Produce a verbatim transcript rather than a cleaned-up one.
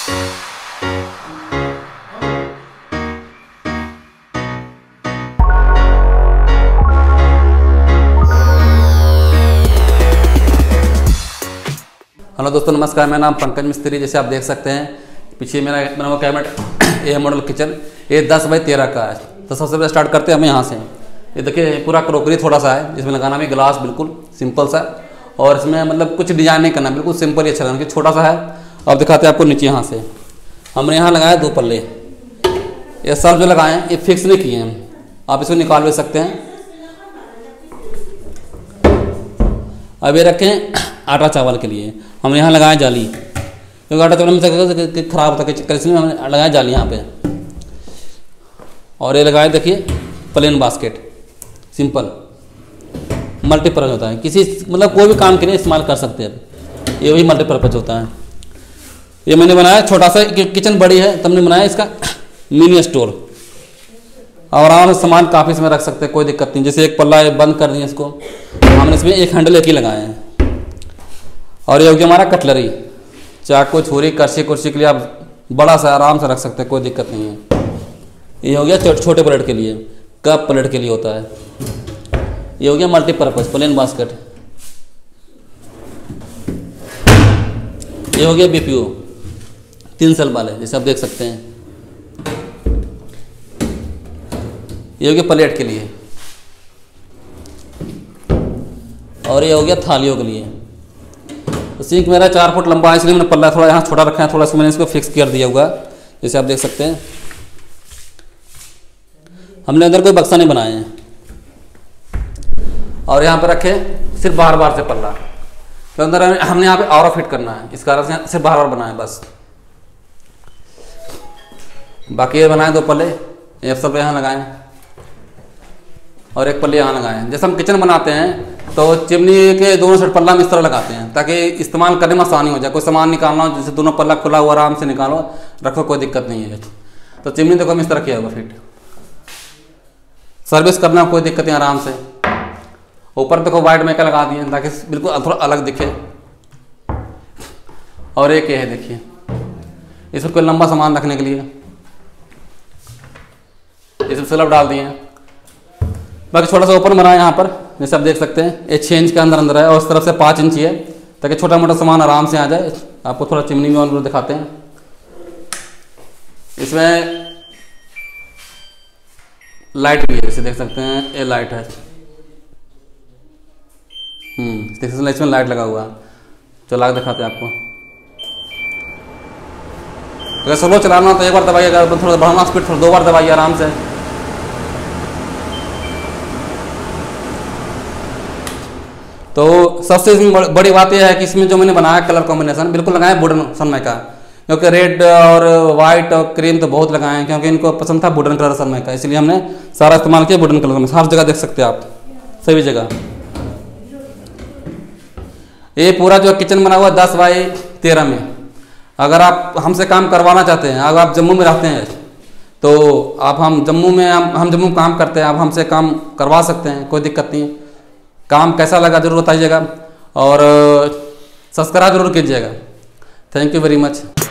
Hello दोस्तों, नमस्कार। मेरा नाम पंकज मिस्त्री। जैसे आप देख सकते हैं पीछे मेरा बना हुआ कैबिनेट ए मॉडल किचन, ये दस बाई तेरह का है। तो सबसे पहले स्टार्ट करते हैं हम यहाँ से। ये देखिए पूरा क्रोकरी थोड़ा सा है, जिसमें लगाना भी ग्लास बिल्कुल सिंपल सा, और इसमें मतलब कुछ डिजाइन नहीं करना, बिल्कुल सिंपल ही अच्छा लगना, छोटा सा है। अब दिखाते हैं आपको नीचे। यहाँ से हमने यहाँ लगाया दो पल्ले, ये सब जो लगाए हैं ये फिक्स नहीं किए हैं, आप इसको निकाल भी सकते हैं। अब ये रखें आटा चावल के लिए, हमने यहाँ लगाया जाली, क्योंकि आटा चावल में खराब होता है, इसलिए हमने लगाया जाली यहाँ पे। और ये लगाए देखिए प्लेन बास्केट, सिंपल मल्टीपर्पज़ होता है, किसी मतलब कोई भी काम के लिए इस्तेमाल कर सकते हैं, ये वही मल्टीपर्पज़ होता है। ये मैंने बनाया छोटा सा, किचन बड़ी है तब मैंने बनाया इसका मिनी स्टोर, और आराम से सामान काफ़ी इसमें रख सकते हैं, कोई दिक्कत नहीं। जैसे एक पल्ला बंद कर दिए इसको, हमने इसमें एक हैंडल एक ही लगाए हैं। और ये हो गया हमारा कटलरी, चाकू छुरी कर्सी कुर्सी के लिए आप बड़ा सा आराम से रख सकते हैं, कोई दिक्कत नहीं है। ये हो गया छोटे प्लेट के लिए, कप प्लेट के लिए होता है। ये हो गया मल्टीपर्पज़ प्लेन बास्केट। ये हो गया बीपीओ तीन सेल वाले, जैसे आप देख सकते हैं। ये हो गया प्लेट के लिए, और ये हो गया थालियों के लिए। तो सिंक मेरा चार फुट लंबा है, इसलिए मैंने पल्ला थोड़ा यहाँ छोटा रखा है, थोड़ा सा मैंने इसको फिक्स कर दिया हुआ, जैसे आप देख सकते हैं। हमने अंदर कोई बक्सा नहीं बनाए हैं, और यहाँ पे रखे सिर्फ बाहर बाहर से पल्ला, तो अंदर हमने यहाँ पे और फिट करना है, इस कारण से सिर्फ बाहर बाहर बनाए बस। बाकी ये बनाए दो पल्ले, ये सब यहाँ लगाए, और एक पल्ले यहाँ लगाए। जैसे हम किचन बनाते हैं तो चिमनी के दोनों साइड पल्ला में इस तरह लगाते हैं, ताकि इस्तेमाल करने में आसानी हो जाए। कोई सामान निकालना हो, जैसे दोनों पल्ला खुला हुआ आराम से निकालो रखो, कोई दिक्कत नहीं है। तो चिमनी देखो हम इस तरह किया हुआ फिट, सर्विस करना कोई दिक्कत नहीं आराम से। ऊपर देखो वाइट मेकल लगा दिए ताकि बिल्कुल थोड़ा अलग दिखे। और एक ये है देखिए, इसमें कोई लंबा सामान रखने के लिए इसमें स्लैब डाल दिए हैं। बाकी छोटा सा ओपन बना है यहाँ पर, जैसे आप देख सकते हैं। ये छः इंच के अंदर अंदर है, और उस तरफ से पाँच इंच है, ताकि छोटा मोटा सामान आराम से आ जाए। आपको थोड़ा चिमनी में और दिखाते हैं। इसमें लाइट भी है, जैसे देख सकते हैं ये लाइट है, हम्म इसमें लाइट लगा हुआ है। चला के दिखाते हैं आपको। अगर स्लो चलाना तो एक बार दबाइए, अगर थोड़ा बढ़ाना स्पीड थोड़ा दो बार दबाइए आराम से। तो सबसे इसमें बड़ी बात यह है कि इसमें जो मैंने बनाया कलर कॉम्बिनेशन बिल्कुल लगाया वुडन सनमाइका, क्योंकि रेड और वाइट और क्रीम तो बहुत लगाए हैं, क्योंकि इनको पसंद था वुडन कलर सनमाइका, इसलिए हमने सारा इस्तेमाल किया वुडन कलर में। हर जगह देख सकते हैं आप, सभी जगह। ये पूरा जो किचन बना हुआ दस बाई तेरह में, अगर आप हमसे काम करवाना चाहते हैं, अगर आप जम्मू में रहते हैं तो आप हम जम्मू में हम हम जम्मू में काम करते हैं, आप हमसे काम करवा सकते हैं, कोई दिक्कत नहीं। काम कैसा लगा जरूर बताइएगा, और सब्सक्राइब जरूर कीजिएगा। Thank you very much.